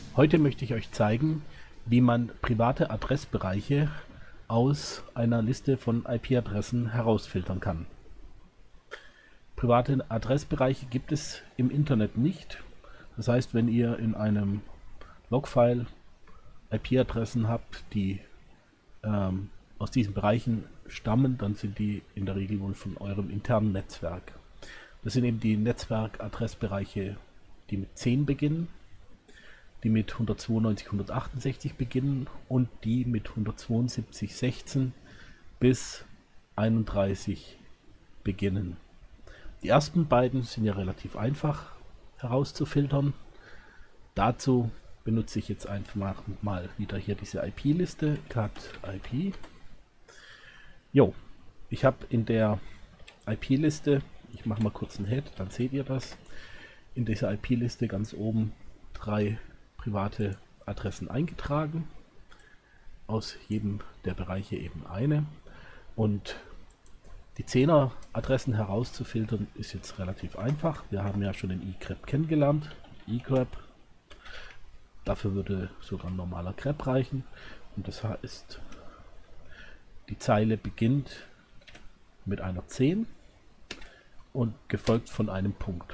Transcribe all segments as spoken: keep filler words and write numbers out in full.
Heute möchte ich euch zeigen, wie man private Adressbereiche aus einer Liste von I P-Adressen herausfiltern kann. Private Adressbereiche gibt es im Internet nicht. Das heißt, wenn ihr in einem Logfile I P-Adressen habt, die ähm, aus diesen Bereichen stammen, dann sind die in der Regel wohl von eurem internen Netzwerk. Das sind eben die Netzwerkadressbereiche, die mit zehn beginnen, die mit hundertzweiundneunzig hundertachtundsechzig beginnen und die mit hundertzweiundsiebzig sechzehn bis einunddreißig beginnen. Die ersten beiden sind ja relativ einfach herauszufiltern. Dazu benutze ich jetzt einfach mal wieder hier diese I P-Liste, cat I P. Jo, ich habe in der I P-Liste, ich mache mal kurz einen Head, dann seht ihr das, in dieser I P-Liste ganz oben drei private Adressen eingetragen, aus jedem der Bereiche eben eine, und die zehner Adressen herauszufiltern ist jetzt relativ einfach. Wir haben ja schon den egrep kennengelernt. egrep, dafür würde sogar ein normaler grep reichen, und das heißt, die Zeile beginnt mit einer zehn und gefolgt von einem Punkt.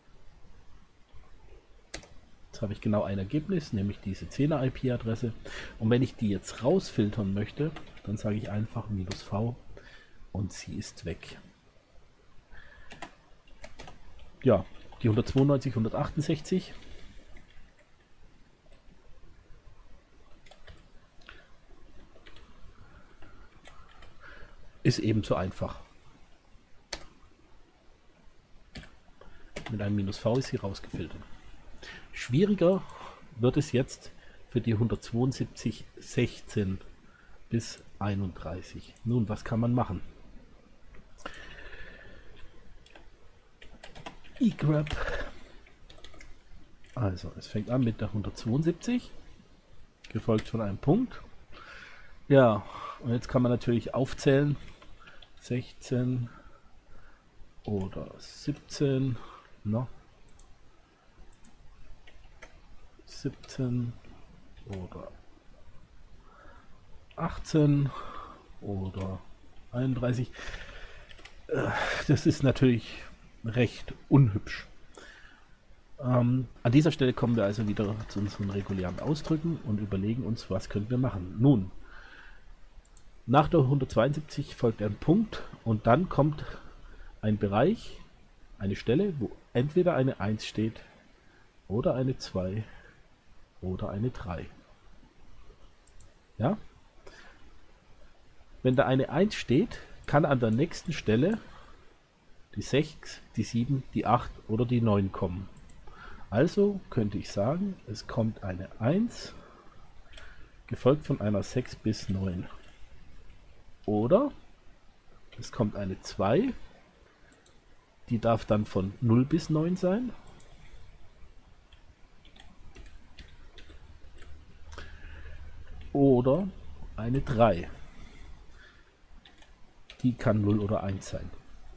Jetzt habe ich genau ein Ergebnis, nämlich diese zehner I P-Adresse, und wenn ich die jetzt rausfiltern möchte, dann sage ich einfach minus V und sie ist weg. Ja, die hundertzweiundneunzig hundertachtundsechzig ist ebenso einfach. Mit einem minus V ist sie rausgefiltert. Schwieriger wird es jetzt für die hundertzweiundsiebzig sechzehn bis einunddreißig. Nun, was kann man machen? egrep. Also, es fängt an mit der hundertzweiundsiebzig, gefolgt von einem Punkt. Ja, und jetzt kann man natürlich aufzählen. sechzehn oder siebzehn, no. siebzehn oder achtzehn oder einunddreißig. Das ist natürlich recht unhübsch. Ähm, an dieser Stelle kommen wir also wieder zu unseren regulären Ausdrücken und überlegen uns, was können wir machen. Nun, nach der hundertzweiundsiebzig folgt ein Punkt und dann kommt ein Bereich, eine Stelle, wo entweder eine eins steht oder eine zwei oder eine drei. Ja? Wenn da eine eins steht, kann an der nächsten Stelle die sechs, die sieben, die acht oder die neun kommen. Also könnte ich sagen, es kommt eine eins, gefolgt von einer sechs bis neun. Oder es kommt eine zwei, die darf dann von null bis neun sein. Oder eine drei, die kann null oder eins sein.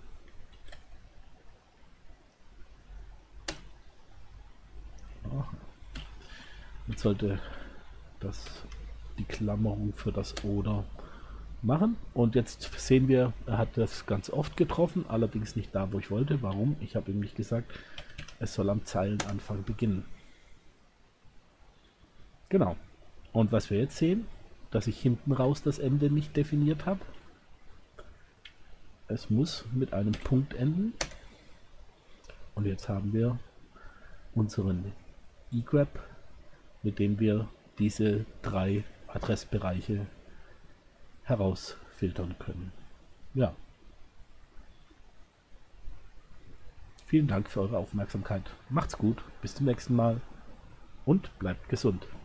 Jetzt sollte das die Klammerung für das oder machen. Und jetzt sehen wir, er hat das ganz oft getroffen, allerdings nicht da, wo ich wollte. Warum? Ich habe ihm nicht gesagt, es soll am Zeilenanfang beginnen. Genau. Und was wir jetzt sehen, dass ich hinten raus das Ende nicht definiert habe. Es muss mit einem Punkt enden. Und jetzt haben wir unseren egrep, mit dem wir diese drei Adressbereiche herausfiltern können. Ja. Vielen Dank für eure Aufmerksamkeit. Macht's gut, bis zum nächsten Mal und bleibt gesund.